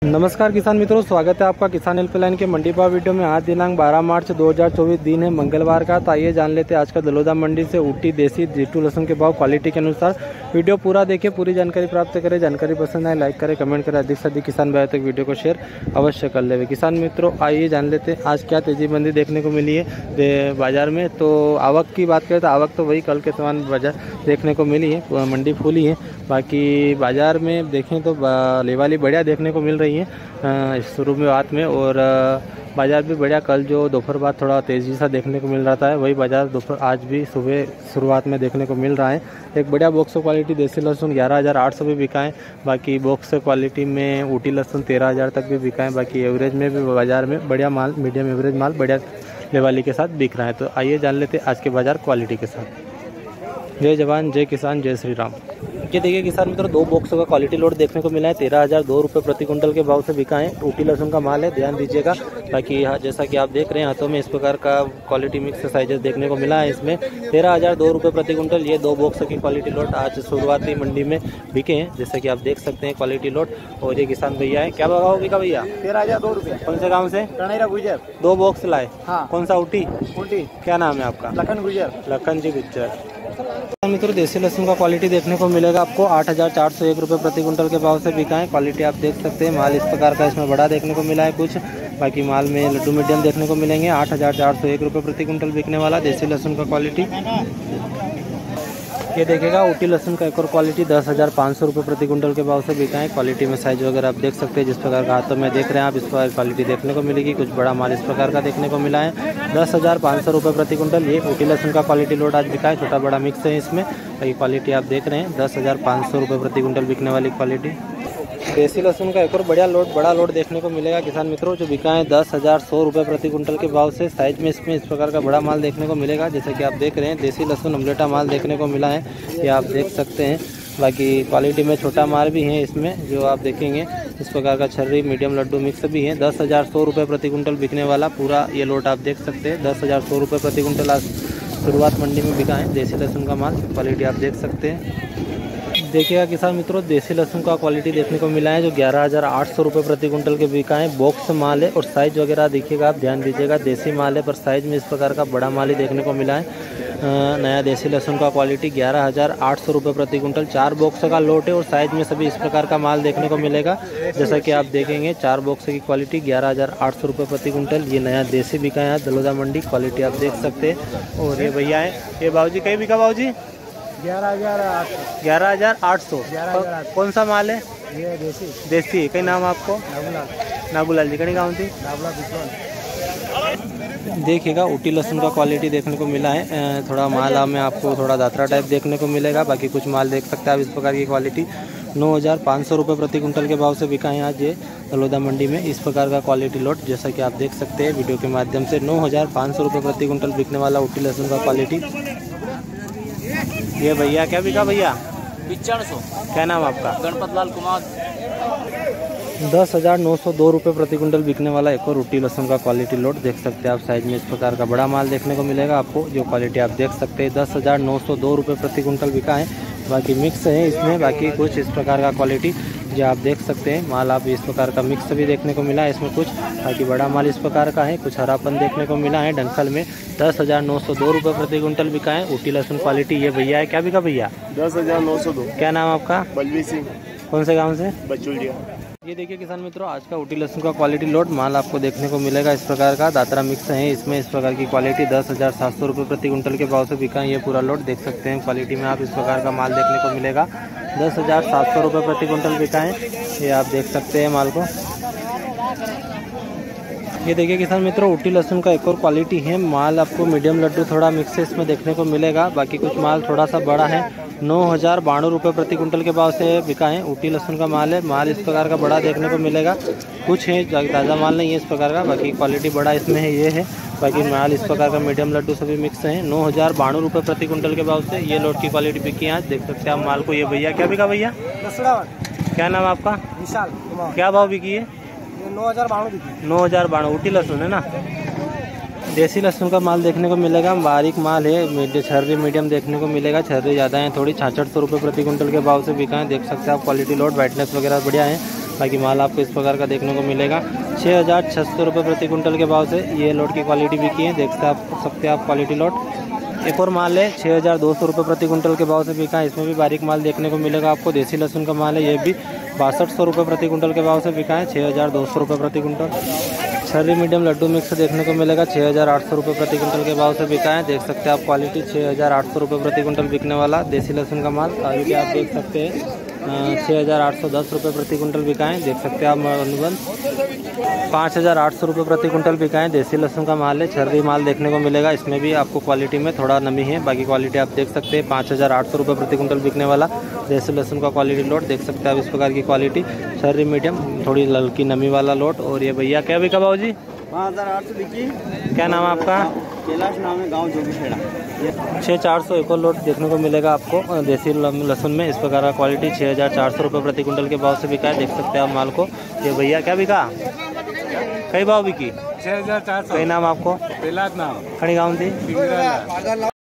नमस्कार किसान मित्रों, स्वागत है आपका किसान हेल्पलाइन के मंडी भाव वीडियो में। आज दिनांक 12 मार्च 2024 दिन है मंगलवार का। तो आइए जान लेते हैं आज का दलोदा मंडी से ऊटी देसी जीटू लहसुन के भाव क्वालिटी के अनुसार। वीडियो पूरा देखिए, पूरी जानकारी प्राप्त करें। जानकारी पसंद आए लाइक करें, कमेंट करें। अधिक से अधिक किसान भाई तक वीडियो को शेयर अवश्य कर ले। किसान मित्रों आइए जान लेते हैं आज क्या तेजी मंदी देखने को मिली है बाजार में। तो आवक की बात करें तो आवक तो वही कल के समान बाजार देखने को मिली है, मंडी फूली है। बाकी बाजार में देखें तो लेवाली बढ़िया देखने को मिल रही है शुरू में बात में, और बाजार भी बढ़िया। कल जो दोपहर बाद थोड़ा तेज़ी सा देखने को मिल रहा था, वही बाजार दोपहर आज भी सुबह शुरुआत में देखने को मिल रहा है। एक बढ़िया बॉक्स क्वालिटी देसी लहसुन 11,800 भी बिका है। बाकी बॉक्स क्वालिटी में ऊटी लहसुन 13,000 तक भी बिका है। बाकी एवरेज में भी बाजार में बढ़िया माल, मीडियम एवरेज माल बढ़िया लेवाली के साथ बिक रहा है। तो आइए जान लेते आज के बाजार क्वालिटी के साथ। जय जवान, जय किसान, जय श्री राम। ये देखिए किसान मित्रों, दो बॉक्सों का क्वालिटी लोड देखने को मिला है। 13,002 रुपये प्रति कुंटल के भाव से बिका है। ऊटी लहसुन का माल है, ध्यान दीजिएगा। बाकी जैसा कि आप देख रहे हैं हाथों में इस प्रकार का क्वालिटी मिक्स साइजेस देखने को मिला है। इसमें 13,002 रुपये प्रति कुंटल ये दो बॉक्सों की क्वालिटी लोड आज शुरुआती मंडी में बिके हैं, जैसे कि आप देख सकते हैं क्वालिटी लोड। और ये किसान भैया है, क्या भाव बिका भैया? 13,002 रुपये। कौन से गाँव से? कनेरा गुजर। दो बॉक्स लाए। हाँ। कौन सा ऊटी? ऊटी। क्या नाम है आपका? लखन गुजर। लखन जी गुज्जर। मित्रों देसी लहसुन का क्वालिटी देखने को मिलेगा आपको 8,401 रुपये प्रति कुंटल के भाव से बिका है। क्वालिटी आप देख सकते हैं। माल इस प्रकार का इसमें बड़ा देखने को मिला है कुछ। बाकी माल में लड्डू मीडियम देखने को मिलेंगे। 8,401 रुपये प्रति कुंटल बिकने वाला देसी लहसुन का क्वालिटी। ये देखिएगा ऊटी लहसुन का एक और क्वालिटी 10,500 रुपये प्रति कुंटल के भाव से बिका है। क्वालिटी में साइज वगैरह आप देख सकते हैं, जिस प्रकार का हाथों में देख रहे हैं आप, इस प्रकार क्वालिटी देखने को मिलेगी। कुछ बड़ा माल इस प्रकार का देखने को मिला है। 10,500 रुपये प्रति कुंटल ये ऊटी लहसुन का क्वालिटी लोड आज बिका है। छोटा बड़ा मिक्स है इसमें। ये क्वालिटी आप देख रहे हैं 10,500 रुपये प्रति कुंटल बिकने वाली क्वालिटी। देसी लहसुन का एक और बड़ा लोड देखने को मिलेगा किसान मित्रों, जो बिका है 10,100 रुपये प्रति कुंटल के भाव से। साइज में इसमें इस प्रकार का बड़ा माल देखने को मिलेगा, जैसे कि आप देख रहे हैं। देसी लहसुन अमलेटा माल देखने को मिला है, ये आप देख सकते हैं। बाकी क्वालिटी में छोटा माल भी है इसमें, जो आप देखेंगे इस प्रकार का छर्री मीडियम लड्डू मिक्स भी है। 10,100 रुपये प्रति कुंटल बिकने वाला पूरा ये लोड आप देख सकते हैं। 10,100 रुपये प्रति कुंटल आज शुरुआत मंडी में बिका है देसी लहसुन का माल। क्वालिटी आप देख सकते हैं। देखिएगा किसान मित्रों, देसी लहसुन का क्वालिटी देखने को मिला है, जो 11,800 रुपये प्रति कुंटल के बिका है। बॉक्स माल है और साइज वगैरह देखिएगा आप, ध्यान दीजिएगा। देसी माल है पर साइज में इस प्रकार का बड़ा माल ही देखने को मिला है। नया देसी लहसुन का क्वालिटी 11,800 रुपये प्रति कुंटल। 4 बॉक्स का लोट है और साइज में सभी इस प्रकार का माल देखने को मिलेगा, जैसा कि आप देखेंगे। 4 बॉक्स की क्वालिटी 11,800 रुपये प्रति कुंटल ये नया देसी बिका है दलोदा मंडी। क्वालिटी आप देख सकते हैं। और ये भैया है, ये बाबूजी कहीं बिका बाबूजी? 11,800। कौन सा माल है? ये देसी है। कई नाम आपको? नागुलाल जी। कहीं गाँव थी? देखिएगा ऊटी लहसुन का क्वालिटी देखने को मिला है। थोड़ा माल में आपको थोड़ा दात्रा टाइप देखने को मिलेगा। बाकी कुछ माल देख सकते हैं आप इस प्रकार की क्वालिटी। 9,500 रुपये प्रति कुंटल के भाव से बिका है आज ये दलोदा मंडी में। इस प्रकार का क्वालिटी लोट जैसा कि आप देख सकते हैं वीडियो के माध्यम से। 9,500 रुपये प्रति कुंटल बिकने वाला ऊटी लहसुन का क्वालिटी। ये भैया क्या बिका भैया? 9500। क्या नाम आपका? गणपत लाल कुमार। 10,902 रुपये प्रति कुंटल बिकने वाला एक और ऊटी लहसुन का क्वालिटी लोड देख सकते हैं आप। साइज में इस प्रकार का बड़ा माल देखने को मिलेगा आपको, जो क्वालिटी आप देख सकते हैं। 10,902 रुपये प्रति कुंटल बिका है। बाकी मिक्स है इसमें। बाकी कुछ इस प्रकार का क्वालिटी जो आप देख सकते हैं माल, आप इस प्रकार का मिक्स भी देखने को मिला है इसमें कुछ। बाकी बड़ा माल इस प्रकार का है, कुछ हरापन देखने को मिला है डंखल में। 10,902 रुपये प्रति कुंटल बिका है ऊटी लहसुन क्वालिटी। ये भैया है, क्या बिका भैया? 10,902। क्या नाम आपका? बलवीर सिंह। कौन से गाँव से? बचुलिया। ये देखिए किसान मित्रों, आज का ऊटी लहसुन का क्वालिटी लोड माल आपको देखने को मिलेगा इस प्रकार का। दात्रा मिक्स है इसमें। इस प्रकार की क्वालिटी 10,700 रुपये प्रति कुंटल के भाव से बिका है ये पूरा लोड देख सकते हैं। क्वालिटी में आप इस प्रकार का माल देखने को मिलेगा। 10,700 रुपये प्रति कुंटल बिका है, ये आप देख सकते हैं माल को। ये देखिए किसान मित्रों, ऊटी लहसुन का एक और क्वालिटी है। माल आपको मीडियम लड्डू थोड़ा मिक्स इसमें देखने को मिलेगा। बाकी कुछ माल थोड़ा सा बड़ा है। 9,092 रुपये प्रति कुंटल के भाव से बिका है ऊटी लहसुन का माल है। माल इस प्रकार का बड़ा देखने को मिलेगा। कुछ है ताज़ा माल नहीं है इस प्रकार का। बाकी क्वालिटी बड़ा इसमें है, ये है। बाकी माल इस प्रकार का मीडियम लड्डू सभी मिक्स हैं। 9,092 रुपये प्रति कुंटल के भाव से ये लोड की क्वालिटी बिकी है आज देख सकते हैं आप माल को। ये भैया क्या बिका भैया? क्या नाम आपका? विशाल। क्या भाव बिकी है? 9,092। 9,092 ऊटी लहसुन है ना। देसी लहसुन का माल देखने को मिलेगा। बारीक माल है, छर्री मीडियम देखने को मिलेगा। छर्री ज़्यादा है थोड़ी। 6600 रुपये प्रति कुंटल के भाव से बिका है देख सकते हैं आप। क्वालिटी लोड वाइटनेस वगैरह बढ़िया है। बाकी माल आपको इस प्रकार का देखने को मिलेगा 6,600 रुपये प्रति कुंटल के भाव से ये लोट की क्वालिटी बिकी है। देख सकते हैं आप क्वालिटी लोट। एक और माल है 6,200 रुपये प्रति कुंटल के भाव से बिका है। इसमें भी बारीक माल देखने को मिलेगा आपको। देसी लहसुन का माल है, ये भी 6200 रुपये प्रति कुंटल के भाव से बिका है। 6,200 रुपये प्रति कुंटल। छर्री मीडियम लड्डू मिक्स देखने को मिलेगा 6,800 रुपये प्रति कुंटल के भाव से बिका है। देख सकते हैं आप क्वालिटी 6,800 रुपये प्रति कुंटल बिकने वाला देसी लहसुन का माल। आगे के आप देख सकते हैं 6,810 रुपये प्रति कुंटल बिकाएँ। देख सकते हैं आप अनुबंध 5,800 रुपये प्रति कुंटल बिकाएँ। देसी लहसुन का माल है, छर्री माल देखने को मिलेगा। इसमें भी आपको क्वालिटी में थोड़ा नमी है, बाकी क्वालिटी आप देख सकते हैं 5,800 रुपये प्रति कुंटल बिकने वाला देसी लहसुन का क्वालिटी लोट। देख सकते हैं आप इस प्रकार की क्वालिटी छर्री मीडियम, थोड़ी हल्की नमी वाला लोट। और ये भैया क्या बिका भाऊ जी? 5,800 बिकी। क्या नाम है आपका? कैलाश नाम है, गाँव जोगीखेड़ा। 6,400 एक और लोट देखने को मिलेगा आपको देसी लहसुन में। इस प्रकार का क्वालिटी 6,400 रुपये प्रति कुंटल के भाव से बिका है। देख सकते हैं आप माल को। ये भैया क्या बिका? कई भाव बिकी? 6,400। कई नाम आपको? कैलाश नाम खड़ी गाँव थी।